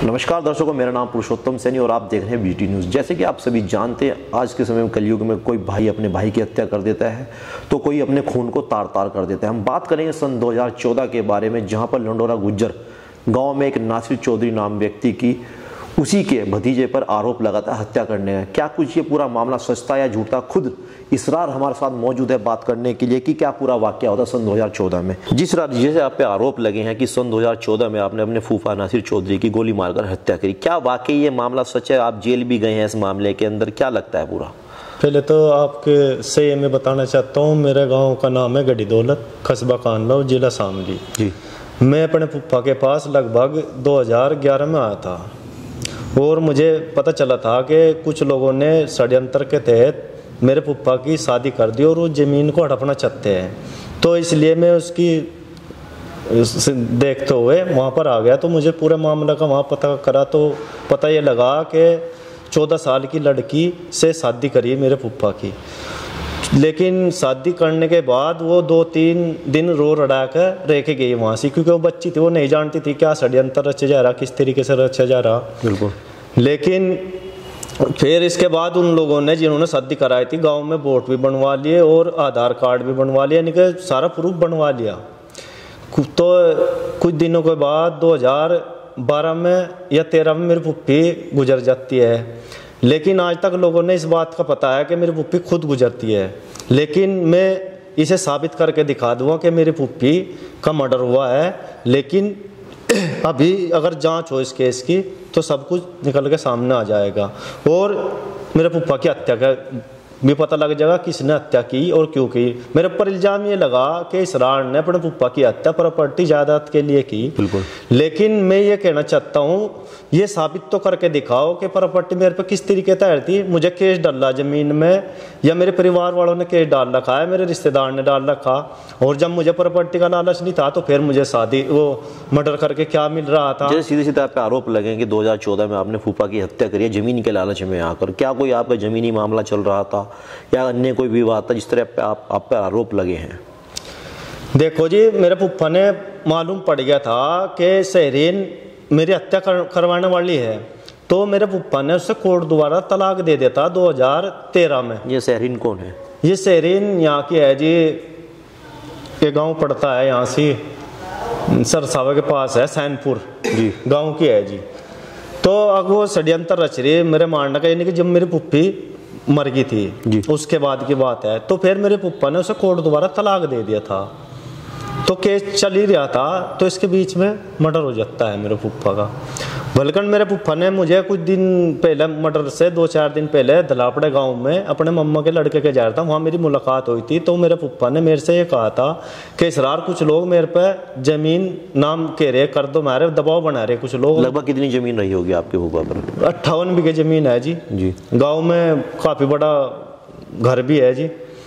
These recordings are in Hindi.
नमस्कार दर्शकों, मेरा नाम पुरुषोत्तम सैनी और आप देख रहे हैं बीटी न्यूज़। जैसे कि आप सभी जानते हैं, आज के समय में कलयुग में कोई भाई अपने भाई की हत्या कर देता है तो कोई अपने खून को तार तार कर देता है। हम बात करेंगे सन 2014 के बारे में, जहां पर लंडोरा गुज्जर गांव में एक नासिर चौधरी नाम व्यक्ति की उसी के भतीजे पर आरोप लगाता है हत्या करने का। क्या कुछ ये पूरा मामला सच था या झूठ था? खुद इसरार हमारे साथ मौजूद है बात करने के लिए कि क्या पूरा वाकया होता सन 2014 में। जिस जैसे आप पे आरोप लगे हैं कि सन 2014 में आपने अपने फूफा नासिर चौधरी की गोली मारकर हत्या करी, क्या वाकई ये मामला सच है? आप जेल भी गए हैं इस मामले के अंदर, क्या लगता है पूरा? पहले तो आपके से मैं बताना चाहता हूँ, मेरे गांव का नाम है गढ़ी दौलत, कस्बा कानलो, जिला शामली जी। मैं अपने फूफा के पास लगभग 2011 में आया था और मुझे पता चला था कि कुछ लोगों ने षड्यंत्र के तहत मेरे फूफा की शादी कर दी और वो ज़मीन को हड़पना चाहते हैं। तो इसलिए मैं उसकी देखते हुए वहाँ पर आ गया। तो मुझे पूरे मामले का वहाँ पता करा तो पता ये लगा कि 14 साल की लड़की से शादी करी मेरे फूफा की, लेकिन शादी करने के बाद वो 2-3 दिन रो रड़ा कर रह के गई वहाँ से, क्योंकि वो बच्ची थी, वो नहीं जानती थी क्या षड्यंत्र रचा जा रहा, किस तरीके से रचा जा रहा। बिल्कुल। लेकिन फिर इसके बाद उन लोगों ने जिन्होंने शादी कराई थी गांव में वोट भी बनवा लिए और आधार कार्ड भी बनवा लिया, यानी कि सारा प्रूफ बनवा लिया। तो कुछ दिनों के बाद 2012 में या 13 में मेरी पुप्पी गुजर जाती है, लेकिन आज तक लोगों ने इस बात का पता है कि मेरी पुप्पी खुद गुजरती है। लेकिन मैं इसे साबित करके दिखा दूंगा कि मेरी पुप्पी का मर्डर हुआ है। लेकिन अभी अगर जांच हो इस केस की तो सब कुछ निकल के सामने आ जाएगा और मेरे पुप्पा की हत्या का भी पता लग जाएगा किसने हत्या की और क्यों की। मेरे ऊपर इल्जाम ये लगा कि इसरार ने अपने पुप्पा की हत्या प्रॉपर्टी जायदाद के लिए की। बिल्कुल। लेकिन मैं ये कहना चाहता हूँ, ये साबित तो करके दिखाओ कि प्रॉपर्टी मेरे पे किस तरीके तैयार थी। मुझे केस डाला जमीन में या मेरे परिवार वालों ने केस डाल रखा है, मेरे रिश्तेदार ने डाल रखा, और जब मुझे प्रॉपर्टी का लालच नहीं था तो फिर मुझे शादी वो मर्डर करके क्या मिल रहा था। जैसे सीधे सीधे आप पे आरोप लगे कि 2014 में आपने फूफा की हत्या करी है जमीन के लालच में आकर। क्या कोई आपका जमीनी मामला चल रहा था या अन्य कोई विवाद था जिस तरह पे आप पे आरोप लगे हैं? देखो जी, मेरे फूफा ने मालूम पड़ गया था कि सहरीन मेरी हत्या करवाने वाली है, तो मेरे फूफा ने उससे कोर्ट द्वारा तलाक दे देता 2013 में। ये सहरीन कौन है? ये सहरीन यहाँ की है जी, ये गांव पड़ता है यहाँ से सरसावा के पास है, सैनपुर जी गांव की है जी। तो अब वो षड्यंत्र रच रही मेरे मारने का, यानी कि जब मेरी पुप्पी मर गई थी जी, उसके बाद की बात है। तो फिर मेरे फूफा ने उसे कोर्ट द्वारा तलाक दे दिया था, तो केस चल ही रहा था, तो इसके बीच में मर्डर हो जाता है मेरे फूफा का। बल्कि मेरे फूफा ने मुझे कुछ दिन पहले, मर्डर से 2-4 दिन पहले, दलापड़े गांव में अपने मम्मा के लड़के के जा रहा था, वहाँ मेरी मुलाकात हुई थी। तो मेरे फूफा ने मेरे से ये कहा था कि इसरार कुछ लोग मेरे पे जमीन नाम कह रहे, कर दो, मारे दबाव बना रहे कुछ लोग। लगभग कितनी जमीन रही होगी आपके फूफा पर? 58 बीघे जमीन है जी। गाँव में काफी बड़ा घर भी है जी।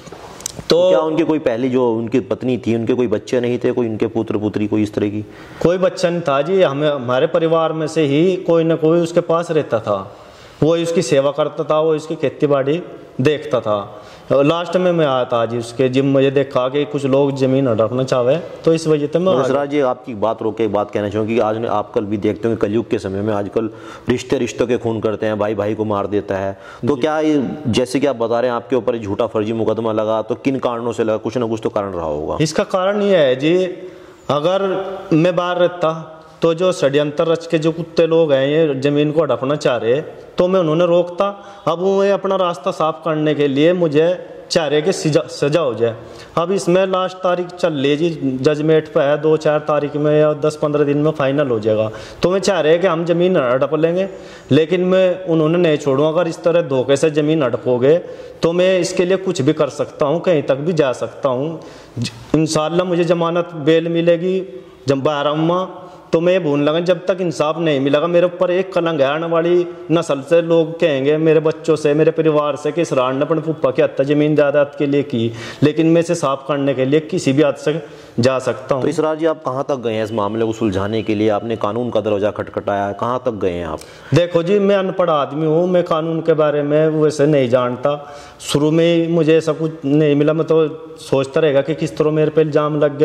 तो क्या उनके कोई पहले जो उनकी पत्नी थी, उनके कोई बच्चे नहीं थे, कोई उनके पुत्र पुत्री कोई इस तरह की? कोई बच्चा नहीं था जी। हमारे परिवार में से ही कोई ना कोई उसके पास रहता था, वो उसकी सेवा करता था, वो इसकी खेती बाड़ी देखता था। लास्ट में मैं आया था जी उसके जिम, मुझे देखा कि कुछ लोग जमीन हड़पना चाहे, तो इस वजह से मैं सराज जी आपकी बात रोक के एक बात कहना चाहूँगी कि आज आप कल भी देखते हो कलयुग के समय में आजकल रिश्तों के खून करते हैं, भाई भाई को मार देता है। तो क्या जैसे कि आप बता रहे हैं आपके ऊपर झूठा फर्जी मुकदमा लगा, तो किन कारणों से लगा? कुछ ना कुछ तो कारण रहा होगा। इसका कारण ये है जी, अगर मैं बाहर रहता तो जो षड्यंत्र रच के जो कुत्ते लोग हैं ये जमीन को हड़पना चाह रहे, तो मैं उन्होंने रोकता। अब वो अपना रास्ता साफ करने के लिए मुझे चाह रहे कि सजा हो जाए। अब इसमें लास्ट तारीख चल रही जी, जजमेंट पे है, 2-4 तारीख में या 10-15 दिन में फाइनल हो जाएगा। तो मैं चाह रहे कि हम जमीन हड़प लेंगे, लेकिन मैं उन्होंने नहीं छोड़ूंगा। अगर इस तरह धोखे से जमीन हड़पोगे तो मैं इसके लिए कुछ भी कर सकता हूँ, कहीं तक भी जा सकता हूँ। इंशाल्लाह मुझे जमानत बेल मिलेगी जब 12वां, तो मैं ये भूल लगा जब तक इंसाफ नहीं मिलेगा मेरे ऊपर एक कलंक है। आने वाली नस्ल से लोग कहेंगे, मेरे बच्चों से, मेरे परिवार से, कि इसरार ने अपने फूफा की हत्या जमीन जायदाद के लिए की। लेकिन मैं इसे साफ करने के लिए किसी भी हद से जा सकता हूँ। तो इसरार जी आप कहाँ तक गए हैं इस मामले को सुलझाने के लिए? आपने कानून का दरवाजा खटखटाया, कहाँ तक गए हैं आप? देखो जी, मैं अनपढ़ आदमी हूँ, मैं कानून के बारे में वैसे नहीं जानता। शुरू में ही मुझे ऐसा कुछ नहीं मिला, मैं तो सोचता रहेगा कि किस तरह मेरे पे इल्जाम लग गए हो।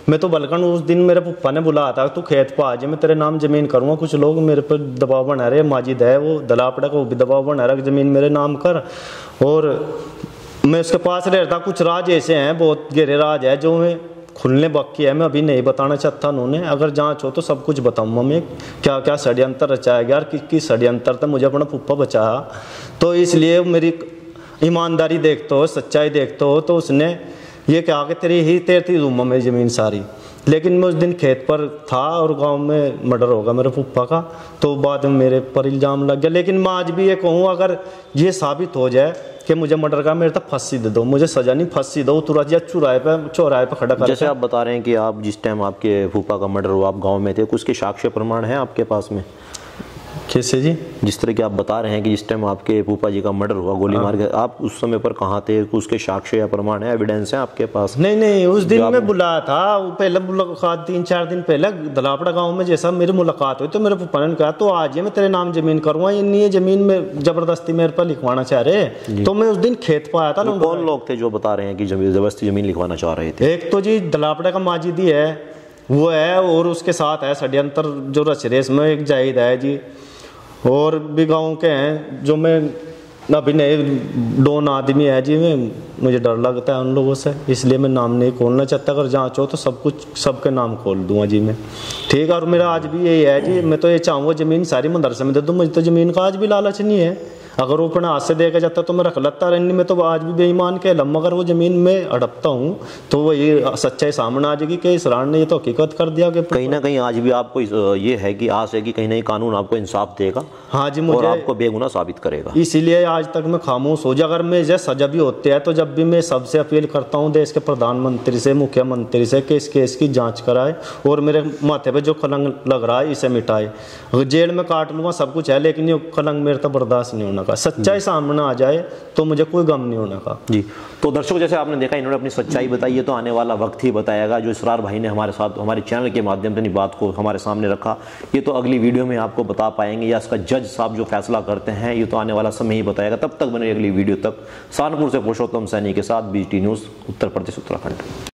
मैं तो बलकन उस दिन मेरे पप्पा ने बुलाया था, तू खेत पर आ जा, मैं तेरे नाम जमीन करूँगा। कुछ लोग मेरे पर दबाव बना रहे, माजिद है वो दलापड़ा का, वो भी दबाव बना रहा जमीन मेरे नाम कर। और मैं उसके पास रहता, कुछ राज ऐसे हैं, बहुत गहरे राज है जो मैं खुलने बाकी है, मैं अभी नहीं बताना चाहता उन्होंने। अगर जांच हो तो सब कुछ बताऊंगा मैं, क्या क्या षड्यंत्र रचाया गया, किस षड्यंत्र था मुझे अपना फूफा बचाया। तो इसलिए मेरी ईमानदारी देखते हो, सच्चाई देखते हो, तो उसने ये कहा कि तेरी दूंगा मेरी ज़मीन सारी। लेकिन मैं उस दिन खेत पर था और गांव में मर्डर होगा मेरे फूफा का, तो बाद में मेरे पर इल्ज़ाम लग गया। लेकिन मैं आज भी ये कहूँ, अगर ये साबित हो जाए कि मुझे मर्डर का, मेरे तक फांसी दे दो, मुझे सजा नहीं, फांसी दो तुरंत, या चौराहे पे खड़ा कर। जैसे आप बता रहे हैं कि आप जिस टाइम आपके फूफा का मर्डर हुआ आप गांव में थे, उसके साक्ष्य प्रमाण है आपके पास में? कैसे जी? जिस तरह की आप बता रहे हैं कि जिस टाइम आपके फूफा जी का मर्डर हुआ गोली मार के, आप उस समय पर कहाँ थे? उसके साक्ष्य या प्रमाण है, एविडेंस है आपके पास? नहीं, उस दिन मैं बुलाया था, पहले मुलाकात 3-4 दिन पहले दलापड़ा गांव में जैसा मेरी मुलाकात हुई, तो मेरे फूफा ने कहा तो आज मैं तेरे नाम जमीन करूँगा, ये नहीं है जमीन में जबरदस्ती मेरे पर लिखवाना चाह रहे। तो मैं उस दिन खेत पर आया था। कौन लोग थे जो बता रहे हैं कि जबरदस्ती जमीन लिखवाना चाह रहे थे? एक तो जी दलापड़ा का माजिदी है, वो है, और उसके साथ है षड्यंत्र जो रच रहे, इसमें एक जाहिद है जी, और भी गाँव के हैं जो मैं अभी नहीं, डोन आदमी है जी, मुझे डर लगता है उन लोगों से, इसलिए मैं नाम नहीं खोलना चाहता। अगर जांच हो तो सब कुछ सबके नाम खोल दूंगा जी मैं, ठीक है। और मेरा आज भी यही है जी, मैं तो ये चाहूँगा ज़मीन सारी मदरसे में दे दूँ, मुझे तो ज़मीन का आज भी लालच नहीं है। अगर वो अपने हाथ से देकर जाता तो मैं रख लेता, रहने में तो आज भी बेईमान के लम, अगर वो ज़मीन में अड़पता हूँ तो वो ये सच्चाई सामने आ जाएगी कि इसरार ने ये तो हकीकत कर दिया कि कहीं ना कहीं आज भी आपको ये है कि आस है कि कहीं ना कहीं कानून आपको इंसाफ देगा। हाँ जी, मुझे और आपको बेगुनाह साबित करेगा। इसीलिए आज तक मैं खामोश हो जाए। अगर मैं जैसे सजा भी होती है तो जब भी मैं सबसे अपील करता हूँ देश के प्रधानमंत्री से, मुख्यमंत्री से, कि इस केस की जांच कराए और मेरे माथे पे जो कलंक लग रहा है इसे मिटाए। जेल में काट लूँगा, सब कुछ है, लेकिन ये कलंक मेरे तक बर्दाश्त नहीं होना का। सच्चाई सामने आ जाए तो मुझे कोई गम नहीं होने का जी। तो दर्शकों, जैसे आपने देखा इन्होंने अपनी सच्चाई बताई है, तो आने वाला वक्त ही बताएगा। जो इसरार भाई ने हमारे साथ हमारे चैनल के माध्यम से अपनी बात को हमारे सामने रखा, ये तो अगली वीडियो में आपको बता पाएंगे, या इसका जज साहब जो फैसला करते हैं ये तो आने वाला समय ही बताएगा। तब तक बने अगली वीडियो तक। सहारनपुर से पुरुषोत्तम सैनी के साथ BT न्यूज़, उत्तर प्रदेश, उत्तराखंड।